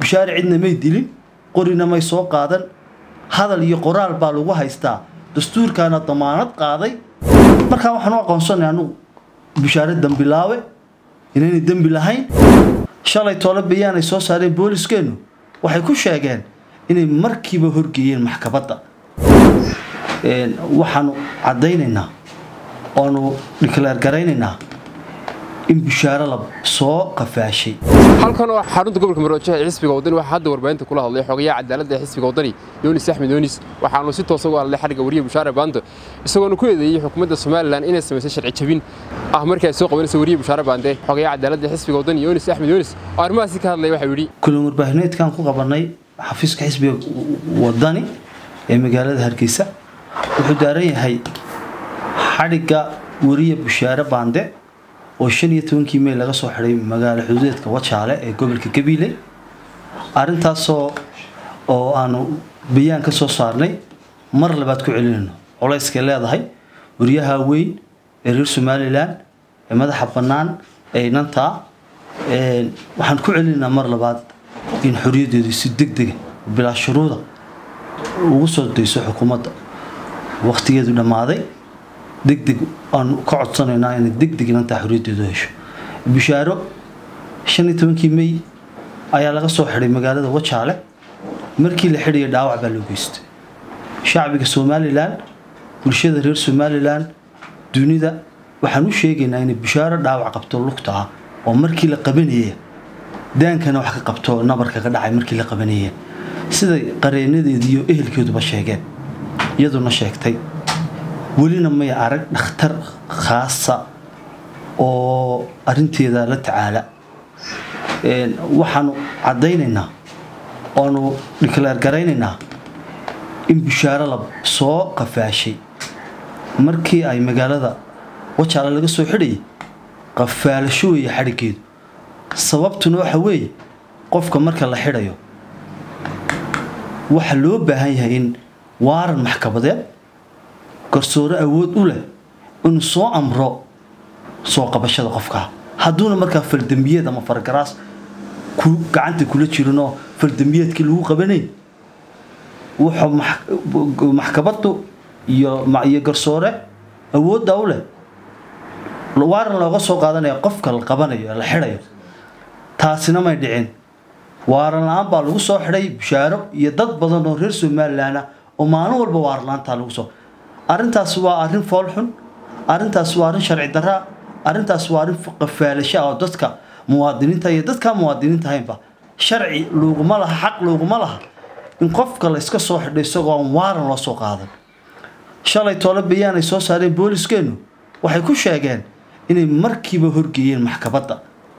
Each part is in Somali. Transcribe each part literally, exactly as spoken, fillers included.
bishaare cidna may dilin qorina may soo qaadan hadal iyo qoraal baa lagu haystaa dastuurkaana damaanad qaaday marka waxaan u aqoonsanahay anu bishaare dambilaawe inay dambi lahayn shalay toole bayaan ay soo saareen booliiskeenu waxay ku sheegeen inay markiiba horgeeyeen maxkamadda een waxaan cadeynaynaa oo declare gareynaynaa in bishaare la soo qafaashay halkan oo xarunta gobolka Maroodijo ee xisbiga wadani waxa hadda warbaahinta kula hadlay xogayaha cadaaladda ee xisbiga wadani Yunis Axmed Yunis waxaanu si toos ah u hadlay xariga wariye Bishaare Bande isagoo ku eedeeyay xukuumadda Soomaaliland inay sameysay sharci jabin ah markay ay soo qabanayso wariye Bishaare Bande xogayaha cadaaladda ee xisbiga wadani Yunis Axmed Yunis arrimahaasi ka hadlay waxa yiri kulan warbaahineedkan ku qabanay xafiiska xisbiga wadani ee magaalada Hargeysa wuxuu daaran yahay xariga wariye Bishaare Bande oo shan iyo toban May laga soo xiray magaalada xuduudeedka Wajaale ee gobolka Gabiley arintaas oo aanu bayaan ka soo saarnay mar labaad ku celinayno culayska leedahay wariyaha weyn ee reer Soomaaliland ee madaxa banaan ee nanta ee waxaan ku celinaynaa mar labaad in xorriyadeedu si degdeg bilaa shuruuda ugu soo dayso xukuumadda waqtigeedu dhamaaday degdeg aan ka codsanayna in degdeg inta xorriyadeedu hesho bishaaro shan iyo toban May ayaa laga soo xiray magaalada Wajaale markii la xiriyo dhaawac baa loo geystay shacbiga Soomaaliland bulshada reer Soomaaliland dunida waxaan u sheegaynaa in bishaaro dhaawac qabto lugta oo markii la qabanayay daankana wax ka qabto nabarka ka dhacay markii la qabanayay sida qareenadeedii iyo ehelkeeduba sheegeen iyaduna sheegtay ولينا ما يعرق نختار خاصة أو أرنتي ذا لتعالى وحنو عديننا أنو نكلار جريننا إن بشارة لب صاق قفاشي مركي أي مجال ذا وش على لقى سحري قفال شو يحركيد صوبت نوع حوي قف كمرك الله حريو وحلو بهاي إن وار المحكمة ذا garsoore awood u leh in soo amro soo qabashada qofka haduuna marka faldambiyada ama fargaraas ku gacanta kula jirino faldambiyadkii lagu qabanay wuxuu maxkamaddu iyo iyo garsoore awood u leh waaran looga soo qaadanayo qofka la qabanayo la xirayo taasina ma dhicin waaran aan baa lagu soo xiray bishaaro iyo dad badan oo reer Soomaaliland oo maalin walba waaran laanta lagu soo arintaas waa arin foolxun arintaas waa arin sharci darra arintaas waa arin qafaalasho oo dadka muwaadiniinta iyo dadka muwaadiniinta haynba sharci looguma laha xaq looguma laha in qofka la iska soo xidhay isagoo waaran loo soo qaadan shalay toole bayaan ay soo saareen booliiskeenu waxay ku sheegeen inay markiiba horgeeyeen maxkamadda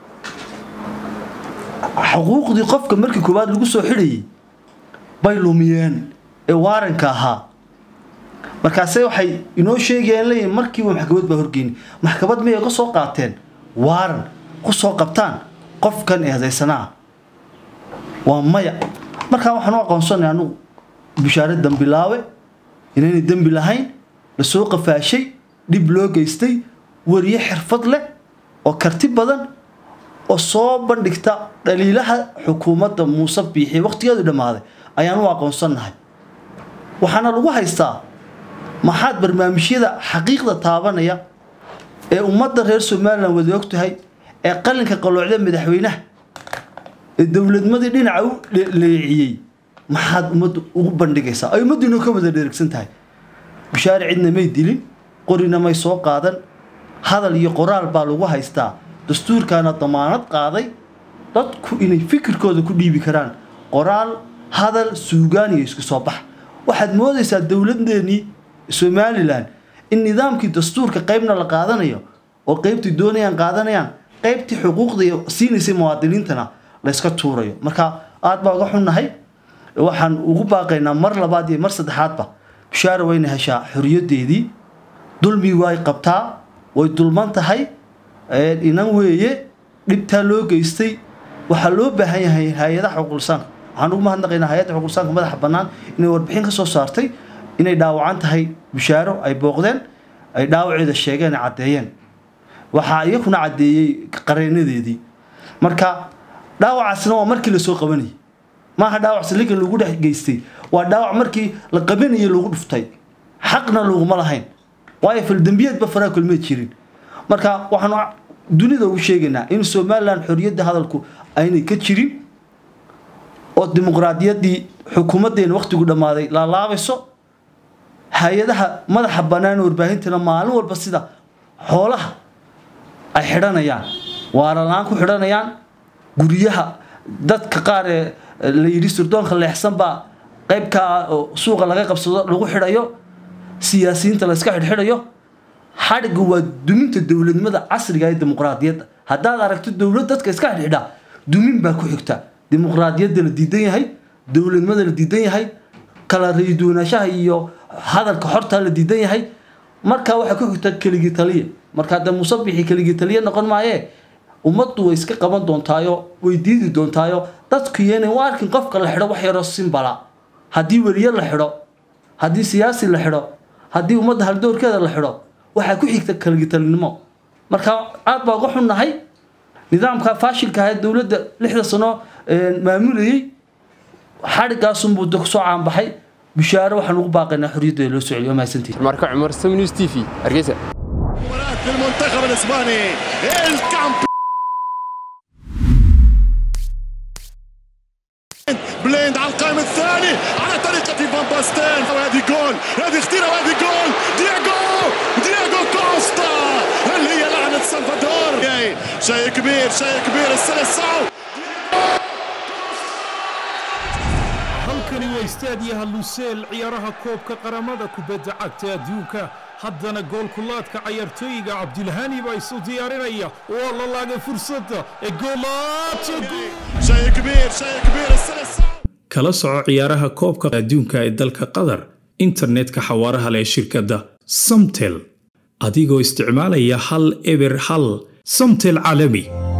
xuquuqdii qofka markii koobaad lagu soo xidhay bay lumiyeen ee waaranka ahaa markaasay waxay inoo sheegayeen leeyahay markii uu maxkamad ba horgeyn maxkamad ma ay soo qaateen waaran ku soo qabtaan qofkan eedeysana waa maya marka waxaan u aqoonsanahay anu bishaare dambilaawe inay dambi lahayn la soo qafaashay dib loo geystay wariye xirfad leh oo karti badan oo soo bandhigta dhaliilaha xukuumadda Muuse Biixi waqtigeedu dhamaaday ayaan u aqoonsanahay waxaana lagu haystaa maxaad barnaamijyada xaqiiqda taabanaya ee ummadda reer Soomaaliland wada ogtahay ee qalinka qaloocda madaxweynaha ee dawladnimada dhinaca u leeyay maxaad ummadda ugu bandhigaysaa ay ummaddu ka wada dheregsan tahay bishaare cidna may dilin qorina may soo qaadan hadal iyo qoraal baa lagu haystaa dastuurkaana damaanad qaaday dadku inay fikirkooda ku dhiibi karaan qoraal hadal suugaan iyo isku soo bax waxaad moodaysaa dawladdeeni Soomaaliland in nidaamkii dastuurka qaybna la qaadanayo oo qaybtii doonayaan qaadanayaan qaybtii xuquuqda siinaysa muwaadiniintana la iska tuurayo marka aad baa uga xunnahay waxaan ugu baaqaynaa mar labaad iyo mar saddexaadba bishaare wayna heshaa xorriyadeedii dulmi way qabtaa way dulman tahay ee inan weeye dhibta loo geystay waxa loo baahan yahay hay'adaha xuquuqsan waxaan ugu mahadnaqaynaa hay'adda xuquuqsan madaxa banaan inay warbixin ka soo saartay inay dhaawacan tahay bishaaro ay booqdeen ay dhaawaceeda sheegeen cadeeyeen waxa iyaguna cadeeyay qareenadeedii marka dhaawacaasna waa markii la soo qabanay maaha dhaawac saliga lagu dhex geystay waa dhaawac markii la qabanayo lagu dhuftay xaqna laguma lahayn waayo faldambiyadba faraa kulmay jirin marka waxaanu dunida ugu sheegaynaa in Soomaaliland xorriyadda hadalku aynay ka jirin oo dimuqraadiyadii xukuumadeena waqtigu dhamaaday la laabayso hay'adaha madaxa banaan warbaahinta maalin walba sida xoolaha ay xiranayaan waana laan ku xiranayaan guriyaha dadka qaar ee la yiri surdoonka leexsan ba qaybka suuqa laga qabsado lagu xirayo siyaasiyiinta la iska xidhxirayo xadhiga waa duminta dawladnimada casriga ee dimuqraadiyadda haddaad aragto dawlad dadka iska xidhxidha dumin baa ku xigta dimuqraadiyadda la diidan yahay dawladnimada la diidan yahay kala reeduunashaha iyo hadalka xorta la diidan yahay marka waxa ku xigta kaligi taliye marka dad musabixi kaligi taliye noqon maaye ummaddu way iska qaban doontaayo way diidi doontaayo dadku yeena waa arkin qofka la xidho wax yar oo simbala hadii wariye la xidho hadii siyaasi la xidho hadii ummadda hal doorkeeda la xidho waxa ku xigta kaligi talinimo marka aad baa uga xunnahay nidaamka faashilka ah dawladda lixda sano maamulayay xarigaas uu muddo soo caan baxay bishaaro waxaan ugu baaqaynaa xorriyadda loo soo celiyo ma santii marka Umar Samnews T V Hargeysa المنتخب الاسباني الكامب بليند على القائم الثاني على طريقة فان باستين وهذه جول هذه اختيرة وهذه جول دياغو دياغو كوستا هل هي لعنة سلفادور شيء كبير شيء كبير السلسعو halkani waa istaadiyaha Lusail ciyaaraha koobka qaramada kubadda cagta adduunka haddana goolkulaadka ciyaartooyga Cabdilhani baa isu diyaarinaya oo la laagay fursadda ee goolaadka شيء كبير شيء كبير السلسعو kala soco ciyaaraha koobka adduunka ee dalka Qatar internetka xawaaraha leh shirkadda Samtel adigoo isticmaalaya hal eber hal Samtel caalami